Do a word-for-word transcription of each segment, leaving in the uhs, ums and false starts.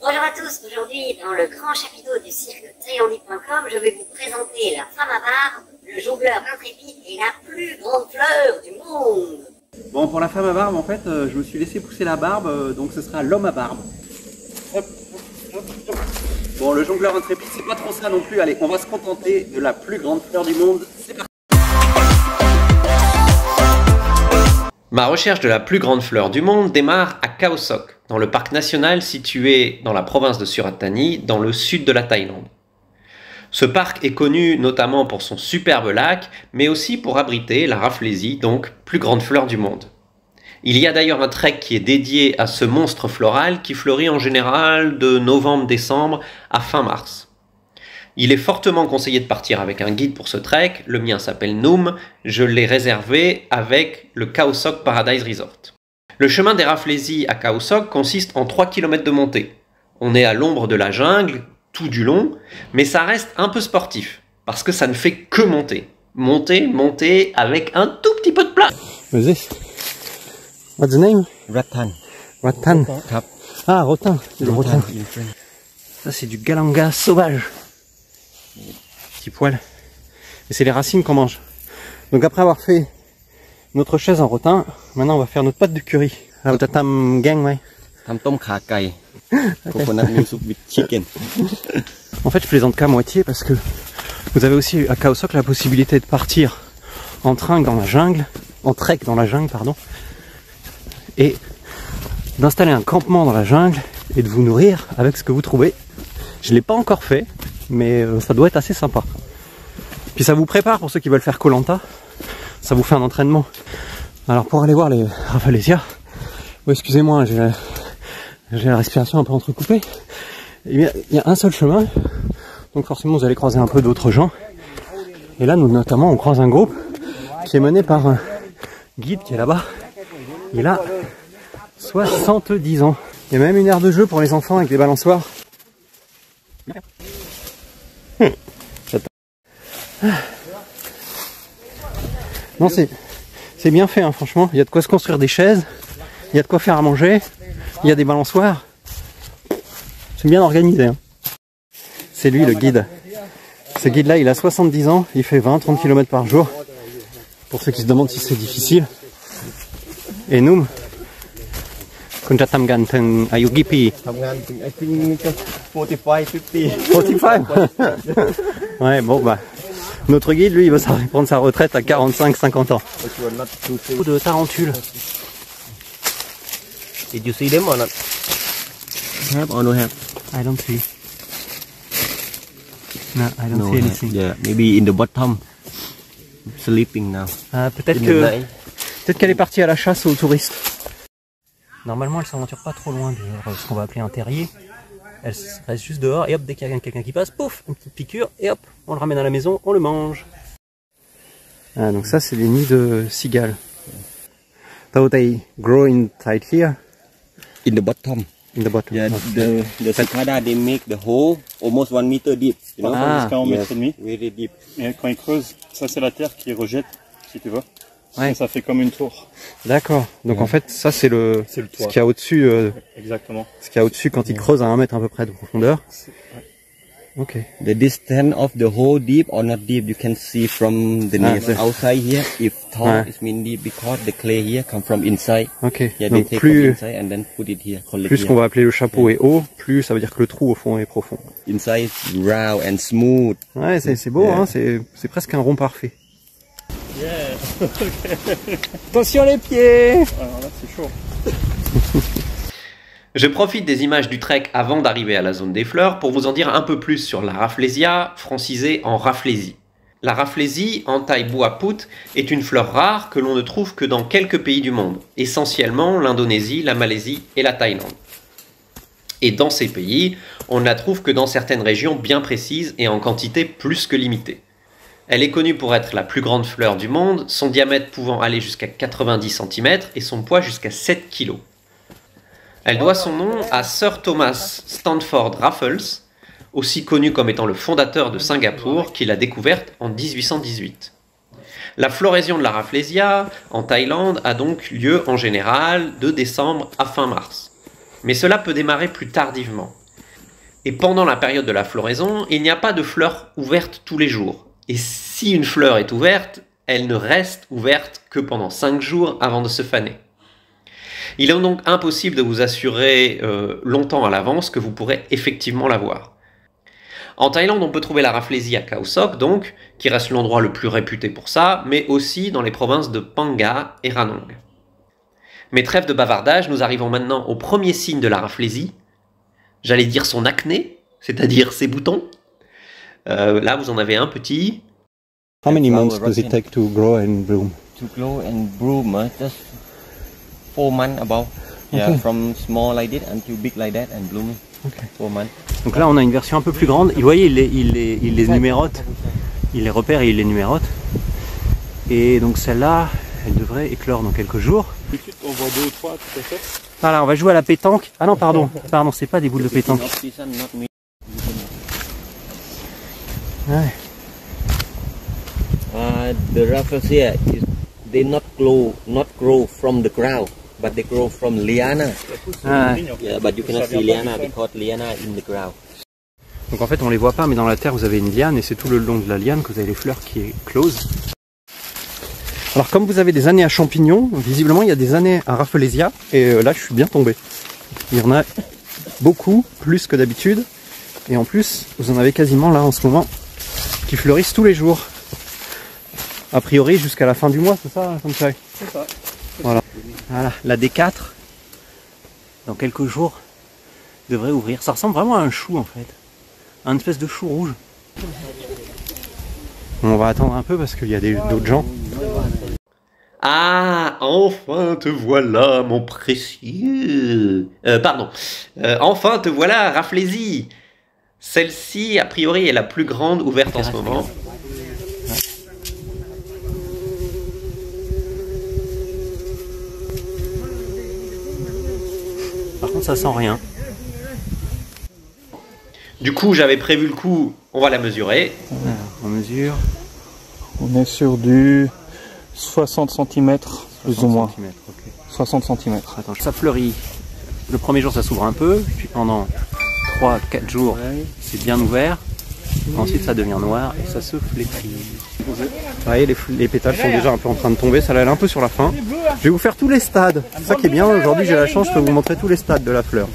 Bonjour à tous, aujourd'hui dans le grand chapiteau du cirque thaïlandais point com, je vais vous présenter la femme à barbe, le jongleur intrépide et la plus grande fleur du monde. Bon, pour la femme à barbe, en fait, euh, je me suis laissé pousser la barbe, euh, donc ce sera l'homme à barbe. Hop, hop, hop, hop. Bon, le jongleur intrépide, c'est pas trop ça non plus. Allez, on va se contenter de la plus grande fleur du monde. C'est parti. Ma recherche de la plus grande fleur du monde démarre à Khao Sok, dans le parc national situé dans la province de Surat Thani, dans le sud de la Thaïlande. Ce parc est connu notamment pour son superbe lac, mais aussi pour abriter la Rafflesie, donc plus grande fleur du monde. Il y a d'ailleurs un trek qui est dédié à ce monstre floral qui fleurit en général de novembre-décembre à fin mars. Il est fortement conseillé de partir avec un guide pour ce trek, le mien s'appelle Noom, je l'ai réservé avec le Khao Sok Paradise Resort. Le chemin des Rafflesies à Khao Sok consiste en trois kilomètres de montée. On est à l'ombre de la jungle, tout du long, mais ça reste un peu sportif, parce que ça ne fait que monter. Monter, monter, avec un tout petit peu de place. What is this? What's the name? Rattan. Rattan. Ah, rotin. C'est le rotin. Rattan in French. Ça, c'est du galanga sauvage. Petit poil. Et c'est les racines qu'on mange. Donc après avoir fait notre chaise en rotin, maintenant on va faire notre pâte de curry. Alors t'as tam gang, ouais. Tam tom kha kai. Coconut milk soup with chicken. En fait, je plaisante qu'à moitié parce que vous avez aussi à Khao Sok la possibilité de partir en train dans la jungle, en trek dans la jungle, pardon, et d'installer un campement dans la jungle et de vous nourrir avec ce que vous trouvez. Je l'ai pas encore fait, mais ça doit être assez sympa. Puis ça vous prépare pour ceux qui veulent faire Koh Lanta, ça vous fait un entraînement. Alors pour aller voir les Rafflesia, oh, excusez-moi, j'ai la, j'ai la respiration un peu entrecoupée. Il y a, il y a un seul chemin, donc forcément vous allez croiser un peu d'autres gens. Et là, nous notamment, on croise un groupe qui est mené par un guide qui est là-bas. Il a soixante-dix ans. Il y a même une aire de jeu pour les enfants avec des balançoires. Non, c'est c'est bien fait, hein, franchement. Il y a de quoi se construire des chaises, il y a de quoi faire à manger, il y a des balançoires. C'est bien organisé. Hein. C'est lui le guide. Ce guide-là, il a soixante-dix ans, il fait vingt à trente kilomètres par jour. Pour ceux qui se demandent si c'est difficile. Et nous, Kunจะทำงานถึงอายุกี่ปีทำงานถึง I think forty-five fifty. forty-five. Ouais, bon bah. Notre guide, lui, il veut prendre sa retraite à quarante-cinq à cinquante ans. De tarentules. Did you see them or not? Have or no have? I don't see. No, I don't No see have. anything. Yeah, maybe in the bottom. Sleeping now. Ah, peut-être In que, the night. peut-être qu'elle est partie à la chasse aux touristes. Normalement, elle s'aventure pas trop loin de ce qu'on va appeler un terrier. Elle reste juste dehors et hop, dès qu'il y a quelqu'un qui passe, pouf, une petite piqûre et hop, on le ramène à la maison, on le mange. Ah, donc ça, c'est les nids de cigales. So they grow inside here? In the bottom. In the bottom. Yeah, the the cicada they make the hole almost one meter deep. You know? Ah, jusqu'à un mètre et demi. Very deep. Et quand ils creusent, ça c'est la terre qui rejette, si tu vois. Ouais. Et ça fait comme une tour. D'accord. Donc ouais. En fait, ça c'est le, c'est le ce qu'il y a au-dessus. Euh, Exactement. Ce qu'il y a au-dessus quand ils creusent à un mètre à peu près de profondeur. Ouais. Ok. The distance of the hole deep or not deep, you can see from the Ah, ah, outside here. If tall, ouais. it means deep because the clay here come from inside. Ok. Yeah, Donc they take plus, from inside and then put it here. plus ce qu'on va appeler le chapeau est haut, plus ça veut dire que le trou au fond est profond. Inside round and smooth. Ouais, c'est c'est beau, Yeah. hein. C'est c'est presque un rond parfait. Yeah. Attention les pieds. Alors là c'est chaud. Je profite des images du trek avant d'arriver à la zone des fleurs pour vous en dire un peu plus sur la Rafflesia, francisée en Rafflesie. La Rafflesie, en Thai Buah Put, est une fleur rare que l'on ne trouve que dans quelques pays du monde, essentiellement l'Indonésie, la Malaisie et la Thaïlande. Et dans ces pays, on ne la trouve que dans certaines régions bien précises et en quantité plus que limitée. Elle est connue pour être la plus grande fleur du monde, son diamètre pouvant aller jusqu'à quatre-vingt-dix centimètres et son poids jusqu'à sept kilos. Elle doit son nom à Sir Thomas Stamford Raffles, aussi connu comme étant le fondateur de Singapour, qui l'a découverte en mille huit cent dix-huit. La floraison de la Rafflesia en Thaïlande a donc lieu en général de décembre à fin mars. Mais cela peut démarrer plus tardivement. Et pendant la période de la floraison, il n'y a pas de fleurs ouvertes tous les jours. Et si une fleur est ouverte, elle ne reste ouverte que pendant cinq jours avant de se faner. Il est donc impossible de vous assurer euh, longtemps à l'avance que vous pourrez effectivement la voir. En Thaïlande, on peut trouver la Rafflesia à Khao Sok, donc, qui reste l'endroit le plus réputé pour ça, mais aussi dans les provinces de Phang et Ranong. Mais trêve de bavardage, nous arrivons maintenant au premier signe de la Rafflesie. J'allais dire son acné, c'est-à-dire ses boutons. Euh, là, vous en avez un petit. How many months does it take to grow and bloom? To grow and bloom, uh, just four months about. Yeah, Okay. from small like this until big like that and blooming. Okay. Four months. Donc là, on a une version un peu plus grande. Vous voyez, il les, il les, il les numérote. Il les repère et il les numérote. Et donc celle-là, elle devrait éclore dans quelques jours. Tout de suite, on voit deux ou trois, tout à fait. Voilà, on va jouer à la pétanque. Ah non, pardon, pardon, c'est pas des boules de pétanque. Off season, not me. Ouais. Uh, the Rafflesia is they not grow not grow from the ground, but they grow from liana. Ah, ouais. Yeah, but you cannot see liana because liana in the ground. Donc en fait, on les voit pas, mais dans la terre, vous avez une liane et c'est tout le long de la liane que vous avez les fleurs qui est close. Alors comme vous avez des années à champignons, visiblement il y a des années à Rafflesia et euh, là je suis bien tombé. Il y en a beaucoup, plus que d'habitude. Et en plus, vous en avez quasiment là en ce moment qui fleurissent tous les jours. A priori jusqu'à la fin du mois, c'est ça, comme ça. C'est ça. Voilà. Voilà, la D quatre, dans quelques jours, devrait ouvrir. Ça ressemble vraiment à un chou en fait. Un espèce de chou rouge. On va attendre un peu parce qu'il y a d'autres gens. Ah, enfin te voilà, mon précieux. Euh, pardon. Euh, enfin te voilà, Rafflesie. Celle-ci, a priori, est la plus grande ouverte en ce moment. Par contre, ça sent rien. Du coup, j'avais prévu le coup, on va la mesurer. Alors, on mesure. On est sur du soixante centimètres, plus ou moins. centimètres, ok. soixante centimètres. Attends, ça fleurit. Le premier jour, ça s'ouvre un peu. Puis pendant trois quatre jours, c'est bien ouvert. Ensuite, ça devient noir et ça se flétrit. Vous voyez, les, les pétales sont déjà un peu en train de tomber. Ça l'air un peu sur la fin. Je vais vous faire tous les stades. C'est ça qui est bien. Aujourd'hui, j'ai la chance, je peux vous montrer tous les stades de la fleur.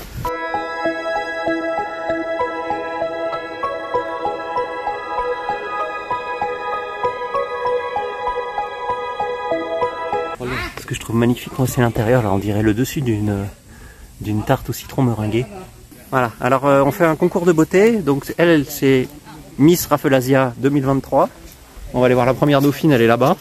Ce que je trouve magnifique, moi, c'est l'intérieur. Là, on dirait le dessus d'une d'une tarte au citron meringuée. Voilà. Alors, euh, on fait un concours de beauté. Donc, elle, elle c'est Miss Rafflesia deux mille vingt-trois. On va aller voir la première dauphine. Elle est là-bas.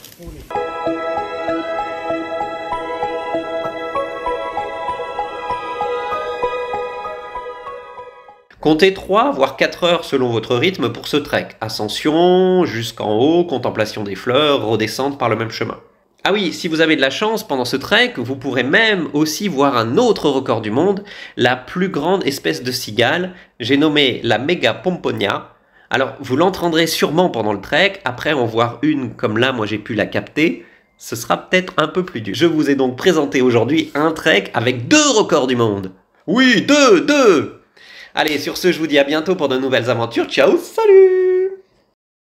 Comptez trois voire quatre heures selon votre rythme pour ce trek. Ascension, jusqu'en haut, contemplation des fleurs, redescente par le même chemin. Ah oui, si vous avez de la chance pendant ce trek, vous pourrez même aussi voir un autre record du monde, la plus grande espèce de cigale, j'ai nommé la Méga Pomponia. Alors, vous l'entendrez sûrement pendant le trek, après en voir une comme là, moi j'ai pu la capter, ce sera peut-être un peu plus dur. Je vous ai donc présenté aujourd'hui un trek avec deux records du monde. Oui, deux, deux! Allez, sur ce, je vous dis à bientôt pour de nouvelles aventures. Ciao, salut!